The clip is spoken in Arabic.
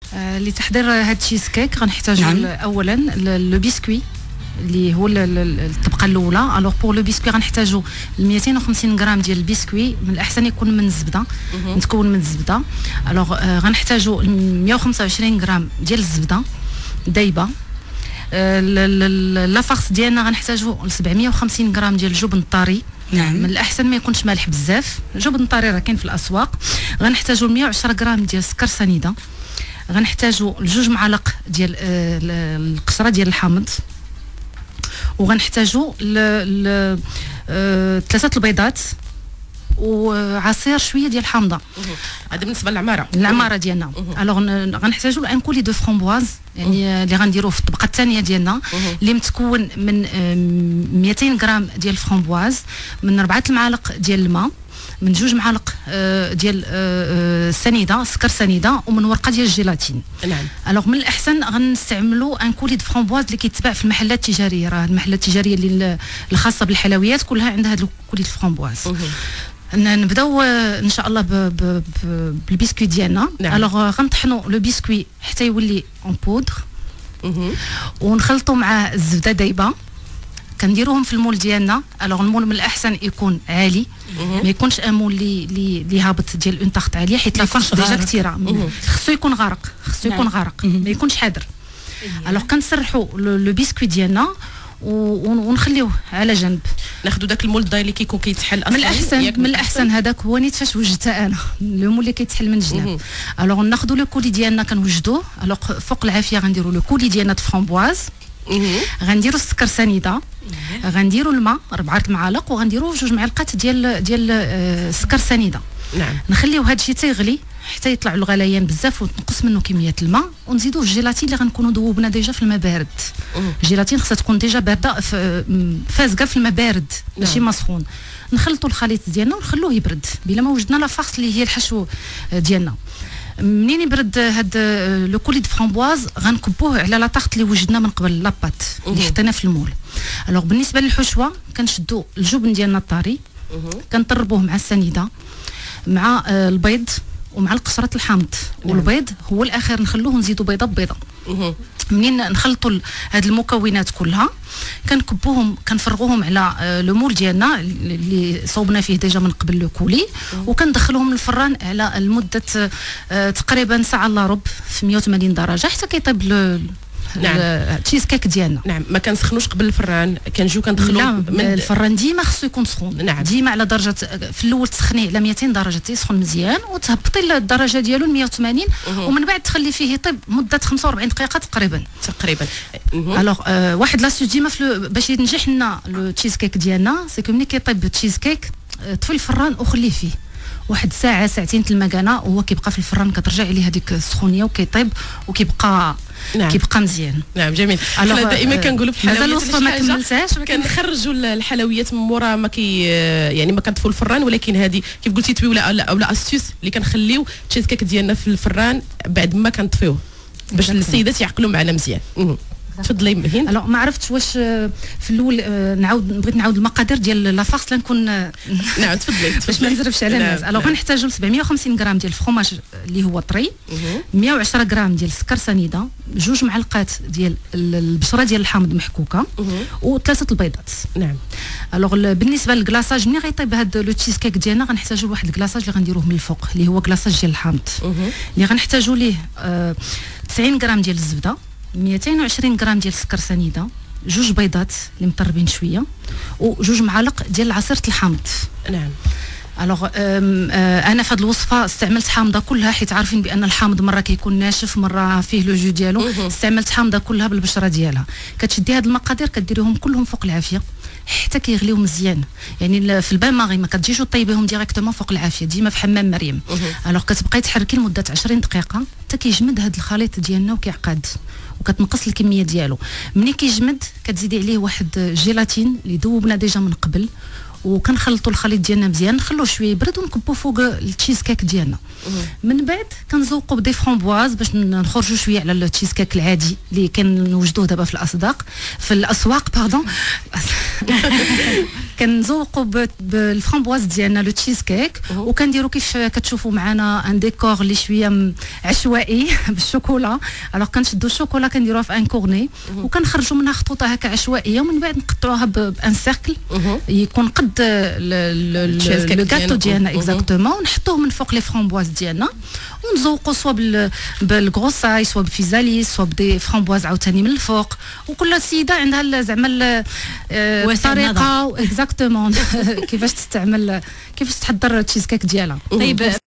لتحضير هاد التشيز كيك غنحتاجو اولا لو بيسكوي اللي هو الطبقه الاولى. الوغ بور لو بيسكوي غنحتاجو 250 غرام ديال البيسكوي، من الاحسن يكون من الزبده، متكون من الزبده. الوغ غنحتاجو 125 غرام ديال الزبده دايبه. لا فارس ديالنا غنحتاجو 750 غرام ديال الجبن الطري. من الاحسن ما يكونش مالح بزاف، الجبن الطري راه كاين في الاسواق. غنحتاجو 110 غرام ديال السكر سنيده. غنحتاجو 2 معالق ديال القشره ديال الحامض. وغنحتاجو 3 البيضات وعصير شويه ديال الحامضه. هذا بالنسبه للعماره ديالنا. الوغ غنحتاجو ان كولي دو فرامبواز، يعني اللي غنديروه في الطبقه الثانيه ديالنا، اللي متكون من 200 غرام ديال الفرامبواز، من 4 المعالق ديال الماء، من 2 معالق ديال سنيده سكر سنيده، ومن ورقه ديال الجيلاتين. نعم. الوغ من الاحسن غنستعملوا ان كولي دو فرامبواز اللي كيتباع في المحلات التجاريه. راه المحلات التجاريه اللي الخاصه بالحلويات كلها عندها هذا الكولي دو فرامبواز. نبداو ان شاء الله بالبسكوي ديالنا. الوغ غنطحنوا لو بسكوي حتى يولي اون بودر، ونخلطوا مع الزبده دايبه. كنديروهم في المول ديالنا. الوغ المول من الاحسن يكون عالي، ما يكونش ان مول اللي هابط ديال اون طاخت عاليه، حيت لا فارش ديجا كثيره. خصو يكون غارق، ما يكونش حاضر. الوغ كنسرحوا لو بسكوي ديالنا ونخليوه على جنب. ناخذوا داك المول اللي كيكون كيتحل اصلا. من الاحسن هذاك هو نيت فاش وجدتها انا، لو مول اللي كيتحل من الجناب. الوغ ناخذوا لو كولي ديالنا كنوجدوه. الوغ فوق العافيه غنديروا لو كولي ديالنا د فرامبواز، غنديروا السكر سنيده، غنديروا الماء 4 المعالق، وغنديروا 2 معالق ديال السكر سنيده. نعم. نخليو هذا الشيء تيغلي حتى يطلعوا الغليان بزاف، وتنقص منه كميه الماء، ونزيدوا الجيلاتين اللي غنكونوا ذوبنا ديجا في الماء بارد. الجيلاتين خصها تكون ديجا بارده فازقه في الماء بارد ماشي مسخون. نخلطوا الخليط ديالنا ونخلوه يبرد بلا ما وجدنا لا فارس اللي هي الحشو ديالنا. منين يبرد هاد لو كولي د فرامبواز غنكبوه على لا طاخت اللي وجدنا من قبل لاباط اللي حطينا في المول. الوغ بالنسبه للحشوه كنشدوا الجبن ديالنا الطري، كنطربوه مع السنيده مع البيض ومع القشره الحامض. والبيض هو الاخير نخلوه نزيدوا بيضه ببيضه. منين نخلطوا هاد المكونات كلها كنكبوهم كنفرغوهم على لو مول ديالنا اللي صوبنا فيه ديجا من قبل لو كولي، وكندخلوهم للفران على المده تقريبا ساعه الا ربع في 180 درجه حتى كيطيب التشيز كيك ديالنا. نعم. ما كنسخنوش قبل الفران، كنجيو كندخلوه من الفران ديما خصو يكون سخون. نعم. ديما على درجه، في الاول تسخنيه على 200 درجه تيسخن مزيان، وتهبطي الدرجه ديالو ل 180، ومن بعد تخلي فيه يطيب مده 45 دقيقه تقريبا. الوغ واحد لاستيس ديما باش ينجح لنا لو تشيز كيك ديالنا، سي كو ملي كيطيب التشيز كيك طفي الفران وخليه فيه واحد ساعه ساعتين المكانه، وهو كيبقى في الفران كترجع عليه هذيك السخونيه وكيطيب وكيبقى كيبقى مزيان. نعم جميل. حنا دائما كنقولوا في الحلويات هذا الوصفه ما كملتهاش، كنخرجوا الحلويات من مورا ما يعني ما كنطفوا الفران، ولكن هذه كيف قلتي تبي ولا استيس اللي كنخليو التشيز كيك ديالنا في الفران بعد ما كنطفيوه باش السيدات يعقلوا معنا مزيان. تفضلي هند. الو ما عرفتش واش في الاول بغيت نعاود المقادير ديال لا فارس لنكون نعم تفضلي باش ما نزرفش على الناس. الو غنحتاجوا 750 غرام ديال الفرماج اللي هو طري، 110 غرام ديال السكر سنيده، 2 معلقات ديال البشره ديال الحامض محكوكه، و3 البيضات. نعم. الوغ بالنسبه للكلاصاج ملي غيطيب هذا لو تشيز كيك ديالنا غنحتاجوا واحد الكلاصاج اللي غنديروه من الفوق اللي هو كلاصاج ديال الحامض، اللي غنحتاجوا ليه 90 غرام ديال الزبده، 220 غرام ديال السكر سنيده، 2 بيضات اللي مطربين شويه، و2 معالق ديال عصيره الحامض. نعم. الوغ انا في هذه الوصفه استعملت حامضه كلها، حيت عارفين بان الحامض مره كيكون ناشف مره فيه لو جو ديالو. استعملت حامضه كلها بالبشره ديالها. كتشدي هاد المقادير كديريهم كلهم فوق العافيه حتى كيغليو مزيان، يعني في البان ماغي ما كتجيش طيبيهم ديريكتومون فوق العافيه، ديما في حمام مريم. الوغ كتبقاي تحركي لمده 20 دقيقه حتى كيجمد هاد الخليط ديالنا وكيعقد، وكتنقص الكميه ديالو. ملي كيجمد كتزيدي عليه واحد جيلاتين اللي ذوبنا ديجا من قبل، وكنخلطوا الخليط ديالنا مزيان، نخلوه شويه يبرد ونكبوا فوق التشيز كيك ديالنا. من بعد كنزوقوا بدي فرامبواز باش نخرجوا شويه على التشيز كيك العادي اللي كنوجدوه دابا في الاسواق باردون. كنزوقوا بالفرامبواز ديالنا لو تشيز كيك، وكنديروا كيف كتشوفوا معنا ان ديكور اللي شويه عشوائي بالشوكولا. الوغ كنشدوا الشوكولا كنديروها في ان كورني وكنخرجوا منها خطوطه هكا عشوائيه، ومن بعد نقطعوها بان سيركل يكون قد لو غاتو ديالنا اكزاكتومون، ونحطوه من فوق لي فرامبواز ديالنا ونزوقوا سوا بالغروساي سوا بفيزاليس سوا بدي فرامبواز عاوتاني من الفوق. وكل سيده عندها زعما الطريقه اكزاكتومون كيفاش تستعمل كيفاش تحضر التشيز كيك ديالها. طيب